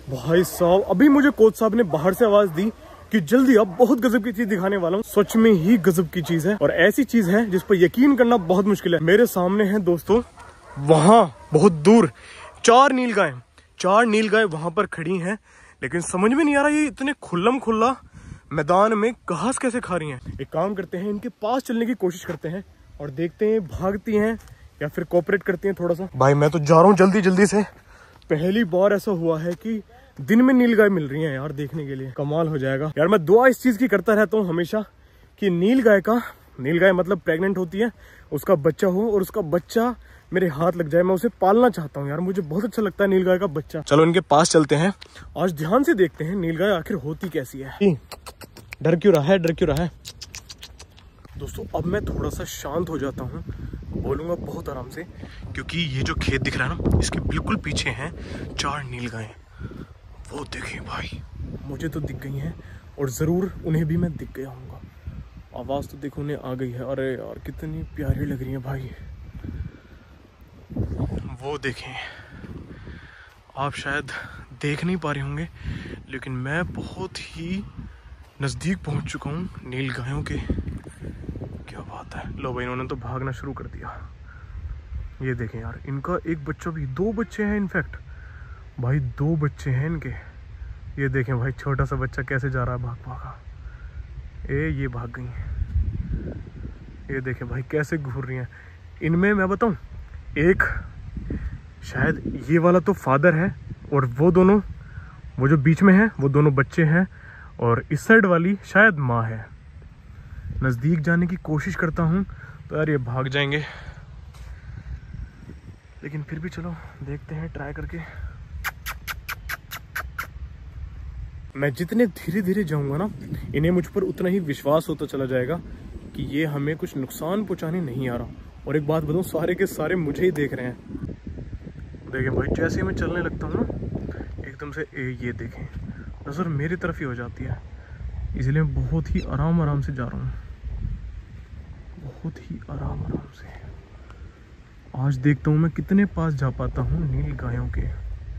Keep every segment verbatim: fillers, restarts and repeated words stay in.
भाई साहब अभी मुझे कोच साहब ने बाहर से आवाज दी कि जल्दी अब बहुत गजब की चीज दिखाने वाला हूँ। सच में ही गजब की चीज है और ऐसी चीज है जिस पर यकीन करना बहुत मुश्किल है। मेरे सामने है दोस्तों, वहां बहुत दूर चार नीलगाय चार नीलगाय वहां पर खड़ी हैं, लेकिन समझ में नहीं आ रहा ये इतने खुल्लम खुल्ला मैदान में घास कैसे खा रही हैं। एक काम करते हैं, इनके पास चलने की कोशिश करते हैं और देखते हैं भागती हैं या फिर कोऑपरेट करती हैं थोड़ा सा। भाई मैं तो जा रहा हूँ जल्दी जल्दी से। पहली बार ऐसा हुआ है कि दिन में नीलगाय मिल रही हैं यार, देखने के लिए कमाल हो जाएगा यार। मैं दुआ इस चीज की करता रहता हूँ हमेशा कि नीलगाय का नीलगाय मतलब प्रेग्नेंट होती है, उसका बच्चा हो और उसका बच्चा मेरे हाथ लग जाए। मैं उसे पालना चाहता हूँ यार, मुझे बहुत अच्छा लगता है नीलगाय का बच्चा। चलो इनके पास चलते हैं, आज ध्यान से देखते हैं नीलगाय आखिर होती कैसी है। डर क्यों रहा है डर क्यों रहा है दोस्तों। अब मैं थोड़ा सा शांत हो जाता हूँ, बोलूंगा बहुत आराम से, क्योंकि ये जो खेत दिख रहा है ना, इसके बिल्कुल पीछे हैं चार नीलगाय। वो देखें भाई, मुझे तो दिख गई हैं और जरूर उन्हें भी मैं दिख गया हूँगा। आवाज तो देखो उन्हें आ गई है। अरे यार कितनी प्यारी लग रही है भाई। वो देखें, आप शायद देख नहीं पा रहे होंगे लेकिन मैं बहुत ही नजदीक पहुंच चुका हूं नीलगायों के। क्या बात है। लो भाई इन्होंने तो भागना शुरू कर दिया। ये देखें यार, इनका एक बच्चा भी, दो बच्चे हैं इनफैक्ट भाई, दो बच्चे हैं इनके। ये देखें भाई, छोटा सा बच्चा कैसे जा रहा है भाग भागा। ए ये भाग गई। ये देखें भाई कैसे घूर रही हैं। इनमें मैं बताऊं, एक शायद ये वाला तो फादर है और वो दोनों, वो जो बीच में है वो दोनों बच्चे हैं, और इस साइड वाली शायद माँ है। नजदीक जाने की कोशिश करता हूँ तो यार ये भाग जाएंगे, लेकिन फिर भी चलो देखते हैं ट्राई करके। मैं जितने धीरे धीरे जाऊंगा ना, इन्हें मुझ पर उतना ही विश्वास होता चला जाएगा कि ये हमें कुछ नुकसान पहुंचाने नहीं आ रहा। और एक बात बताऊं, सारे के सारे मुझे ही देख रहे हैं। देखें भाई, जैसे मैं चलने लगता हूँ ना एकदम से ए, ये देखें नज़र मेरी तरफ ही हो जाती है, इसलिए मैं बहुत ही आराम आराम से जा रहा हूँ, बहुत ही आराम आराम से। आज देखता हूँ मैं कितने पास जा पाता हूँ नील गायों के।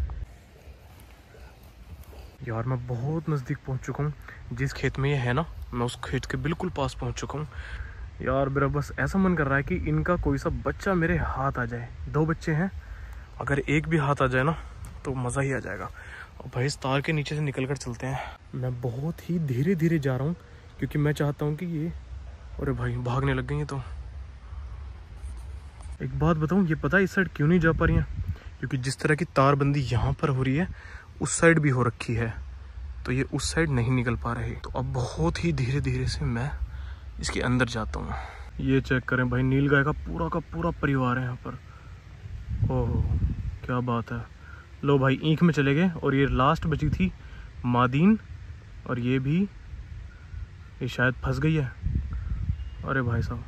यार मैं बहुत नज़दीक पहुँच चुका हूँ। जिस खेत में ये है ना, मैं उस खेत के बिल्कुल पास पहुँच चुका हूँ। यार मेरा बस ऐसा मन कर रहा है कि इनका कोई सा बच्चा मेरे हाथ आ जाए। दो बच्चे हैं, अगर एक भी हाथ आ जाए ना तो मज़ा ही आ जाएगा। और भाई इस तार के नीचे से निकल कर चलते हैं। मैं बहुत ही धीरे धीरे जा रहा हूँ क्योंकि मैं चाहता हूँ कि ये, अरे भाई भागने लग गई है। तो एक बात बताऊँ, ये पता है इस साइड क्यों नहीं जा पा रही हैं? क्योंकि जिस तरह की तारबंदी यहाँ पर हो रही है उस साइड भी हो रखी है, तो ये उस साइड नहीं निकल पा रहे। तो अब बहुत ही धीरे धीरे से मैं इसके अंदर जाता हूँ। ये चेक करें भाई, नीलगाय का पूरा का पूरा परिवार है यहाँ पर। ओह क्या बात है। लो भाई ईंख में चले गए, और ये लास्ट बची थी मादीन, और ये भी, ये शायद फंस गई है। अरे भाई साहब,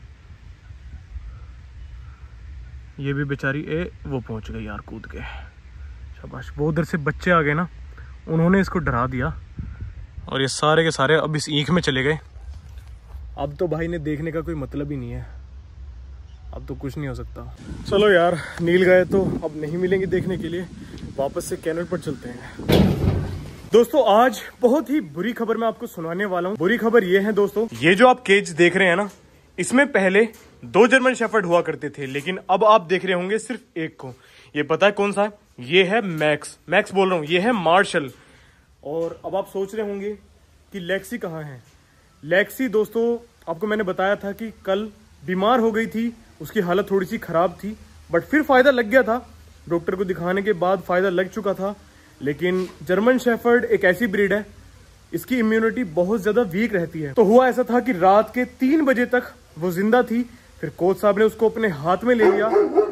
ये भी बेचारी ए वो पहुंच गई यार कूद के। शाबाश। वो उधर से बच्चे आ गए ना, उन्होंने इसको डरा दिया, और ये सारे के सारे अब इस ईंख में चले गए। अब तो भाई ने देखने का कोई मतलब ही नहीं है, अब तो कुछ नहीं हो सकता। चलो यार, नीलगाय तो अब नहीं मिलेंगे देखने के लिए, वापस से कैनल पर चलते हैं। दोस्तों आज बहुत ही बुरी खबर मैं आपको सुनाने वाला हूँ। बुरी खबर ये है दोस्तों, ये जो आप केज देख रहे हैं ना, इसमें पहले दो जर्मन शेफर्ड हुआ करते थे, लेकिन अब आप देख रहे होंगे सिर्फ एक को। ये पता है कौन सा है? ये है मैक्स। मैक्स बोल रहा हूँ, ये है मार्शल। और अब आप सोच रहे होंगे कि लेक्सी कहाँ है। लेक्सी दोस्तों आपको मैंने बताया था कि कल बीमार हो गई थी, उसकी हालत थोड़ी सी खराब थी, बट फिर फायदा लग गया था। डॉक्टर को दिखाने के बाद फायदा लग चुका था। लेकिन जर्मन शेफर्ड एक ऐसी ब्रीड है, इसकी इम्यूनिटी बहुत ज्यादा वीक रहती है। तो हुआ ऐसा था कि रात के तीन बजे तक वो जिंदा थी। फिर कोच साहब ने उसको अपने हाथ में ले लिया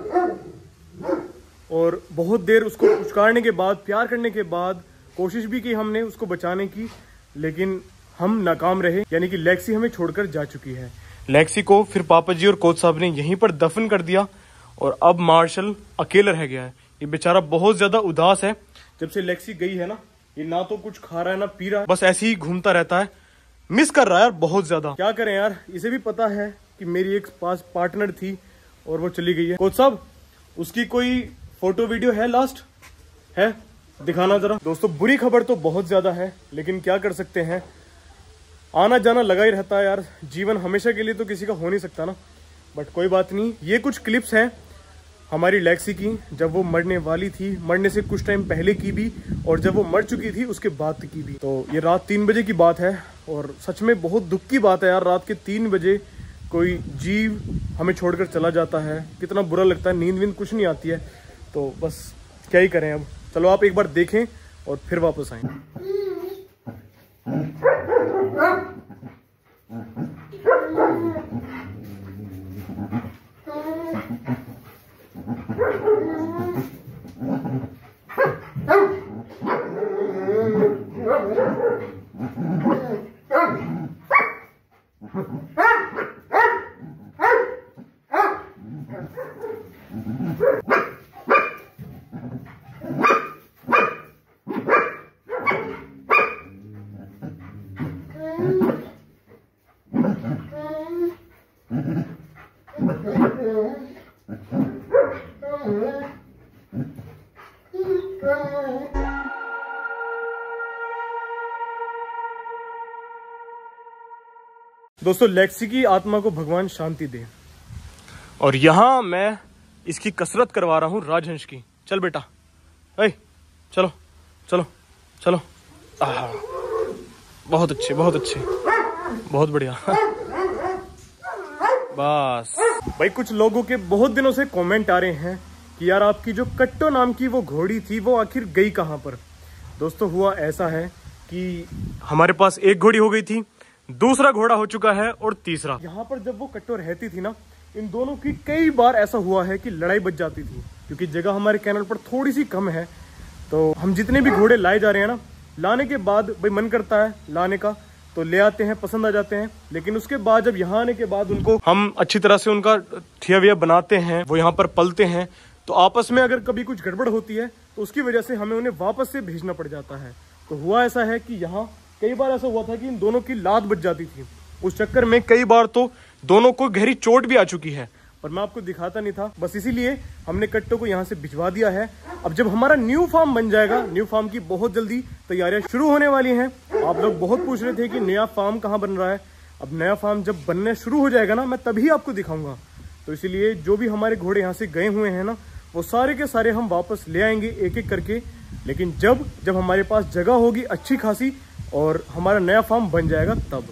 और बहुत देर उसको पुचकारने के बाद, प्यार करने के बाद कोशिश भी की हमने उसको बचाने की, लेकिन हम नाकाम रहे। यानी कि लेक्सी हमें छोड़कर जा चुकी है। लेक्सी को फिर पापा जी और कोच साहब ने यहीं पर दफन कर दिया, और अब मार्शल अकेला रह गया है। ये बेचारा बहुत ज्यादा उदास है। जब से लेक्सी गई है ना, ये ना तो कुछ खा रहा है ना पी रहा है, बस ऐसे ही घूमता रहता है। मिस कर रहा है यार बहुत ज्यादा। क्या करें यार, इसे भी पता है कि मेरी एक पास पार्टनर थी और वो चली गई है। कोच साहब, उसकी कोई फोटो वीडियो है लास्ट है? दिखाना जरा। दोस्तों बुरी खबर तो बहुत ज्यादा है, लेकिन क्या कर सकते हैं, आना जाना लगा ही रहता है यार। जीवन हमेशा के लिए तो किसी का हो नहीं सकता ना, बट कोई बात नहीं। ये कुछ क्लिप्स हैं हमारी लेक्सी की, जब वो मरने वाली थी, मरने से कुछ टाइम पहले की भी, और जब वो मर चुकी थी उसके बाद की भी। तो ये रात तीन बजे की बात है, और सच में बहुत दुख की बात है यार। रात के तीन बजे कोई जीव हमें छोड़कर चला जाता है, कितना बुरा लगता है। नींद वींद कुछ नहीं आती है, तो बस क्या ही करें अब। चलो आप एक बार देखें और फिर वापस आएं। दोस्तों लेक्सी की आत्मा को भगवान शांति दे। और यहाँ मैं इसकी कसरत करवा रहा हूँ राजहंस की। चल बेटा, ए, चलो चलो चलो। आ, बहुत अच्छे बहुत अच्छे, बहुत बढ़िया। बस भाई, कुछ लोगों के बहुत दिनों से कमेंट आ रहे हैं कि यार आपकी जो कट्टो नाम की वो घोड़ी थी वो आखिर गई कहाँ पर। दोस्तों हुआ ऐसा है कि हमारे पास एक घोड़ी हो गई थी, दूसरा घोड़ा हो चुका है, और तीसरा। यहाँ पर जब वो कट्टो रहती थी ना, इन दोनों की कई बार ऐसा हुआ है कि लड़ाई बच जाती थी, क्योंकि जगह हमारे कैनल पर थोड़ी सी कम है। तो हम जितने भी घोड़े लाए जा रहे हैं ना, लाने के बाद भाई मन करता है लाने का, तो ले आते हैं, पसंद आ जाते हैं। लेकिन उसके बाद जब यहाँ आने के बाद उनको हम अच्छी तरह से उनका थिया विया बनाते हैं, वो यहाँ पर पलते हैं, तो आपस में अगर कभी कुछ गड़बड़ होती है तो उसकी वजह से हमें उन्हें वापस से भेजना पड़ जाता है। तो हुआ ऐसा है कि यहाँ कई बार ऐसा हुआ था कि इन दोनों की लात बच जाती थी। उस चक्कर में कई बार तो दोनों को गहरी चोट भी आ चुकी है, पर मैं आपको दिखाता नहीं था। बस इसीलिए हमने कट्टो को यहाँ से भिजवा दिया है। अब जब हमारा न्यू फार्म बन जाएगा, न्यू फार्म की बहुत जल्दी तैयारियां शुरू होने वाली हैं। आप लोग बहुत पूछ रहे थे कि नया फार्म कहाँ बन रहा है। अब नया फार्म जब बनने शुरू हो जाएगा ना, मैं तभी आपको दिखाऊंगा। तो इसीलिए जो भी हमारे घोड़े यहाँ से गए हुए हैं ना, वो सारे के सारे हम वापस ले आएंगे एक एक करके। लेकिन जब जब हमारे पास जगह होगी अच्छी खासी और हमारा नया फार्म बन जाएगा तब।